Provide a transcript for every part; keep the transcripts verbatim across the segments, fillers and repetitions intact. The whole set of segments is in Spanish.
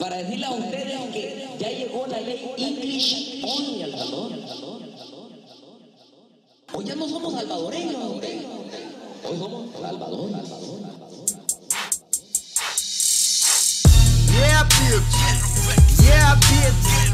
para decirle a ustedes que ya llegó la ley English Only al Salvador. Hoy ya no somos salvadoreños, hoy somos Salvador. Yeah, bitch. Yeah, bitch.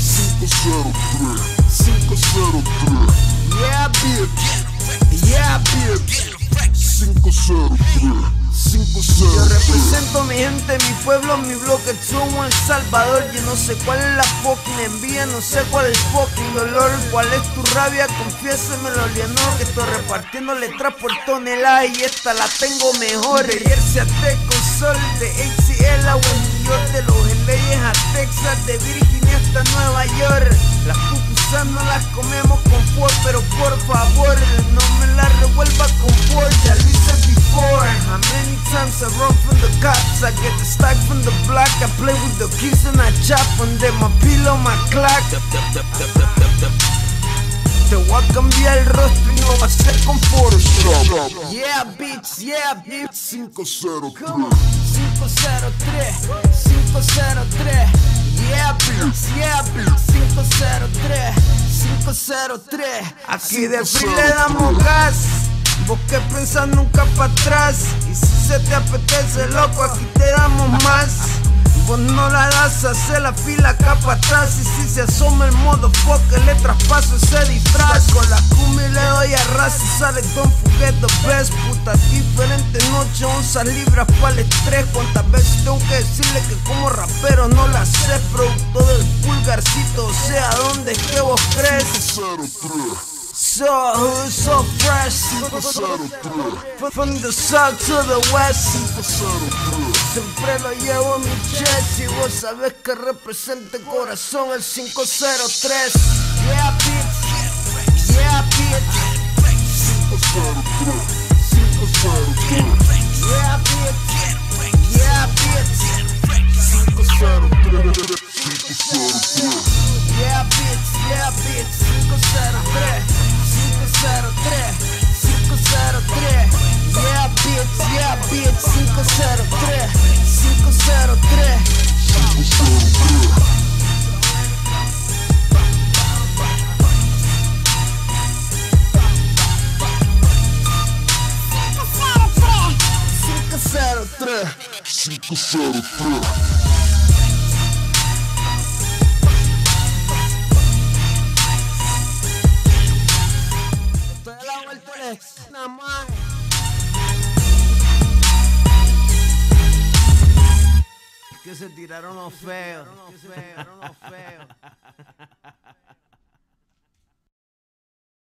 cinco cero tres. Yeah, bitch. Yeah, bitch. cinco cero tres. Yo represento a mi gente, mi pueblo, mi bloque, somos El Salvador. Yo no sé cuál es la fucking envidia, no sé cuál es el fucking dolor. ¿Cuál es tu rabia? Confiésemelo, Leonor, que estoy repartiendo letras por tonelada y esta la tengo mejor. De Jersey a Tecos Sol, de H C L a New York, de Los Leyes a Texas, de Virginia hasta Nueva York. Las pupusas no las comemos con Ford, pero por favor, no me las revuelva con Ford, ya lo hice before. How many times I run from the cops, I get the stack from the block, I play with the keys and I chop on them, my pillow, my clock. Te voy a cambiar el rostro y no va a ser con Photoshop. Yeah, bitch, yeah, bitch. cinco cero tres. cinco cero tres. cinco cero tres. Yeah, bitch, yeah, bitch. cinco cero tres. cinco cero tres. Aquí de free le damos gas. Vos que pensás nunca para atrás. Y si se te apetece, loco, aquí te damos más. Vos no la das, hace la fila acá para atrás. Y si se asoma el modo fuck, le traspaso ese disfraz. Con la cumbia le doy a ras y sale don't forget the best. Puta, diferente noche, onzas libras para el estrés. Cuántas veces tengo que decirle que como rapero no la sé. Producto del pulgarcito, o sea, ¿dónde es que vos crees? So hood, so fresh. From the south to the west. Siempre lo llevo en mi chest. Y vos sabés que representa el corazón el cinco cero tres. Yeah, bitch. Yeah, bitch. cinco cero tres. cinco cero tres. Yeah, bitch. Yeah, bitch. cinco cero tres. cinco cero tres. Yeah, bitch. Yeah, bitch. cinco cero tres. cinco cero tres. cinco cero tres. Yeah, bitch. Yeah, bitch. cinco cero tres. cinco cero tres. cinco cero tres. cinco cero tres. cinco cero tres. Nada más. Que se tiraron los feos.